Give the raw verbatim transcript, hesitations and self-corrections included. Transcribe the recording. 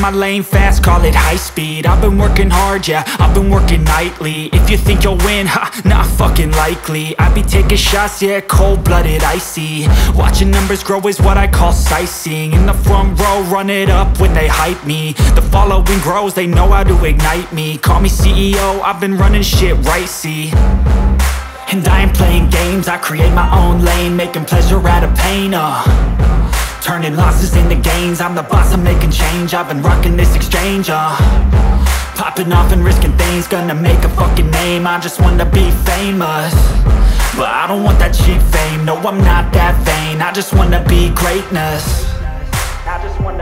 my lane fast, call it high speed. I've been working hard, yeah, I've been working nightly. If you think you'll win, ha, not fucking likely. I be taking shots, yeah, cold-blooded, icy. Watching numbers grow is what I call sightseeing. In the front row, run it up when they hype me. The following grows, they know how to ignite me. Call me C E O, I've been running shit right, see. And I ain't playing games, I create my own lane, making pleasure out of pain, uh turning losses into gains, I'm the boss, I'm making change. I've been rocking this exchange, uh popping off and risking things, gonna make a fucking name. I just wanna be famous, but I don't want that cheap fame. No, I'm not that vain, I just wanna be greatness. I just wanna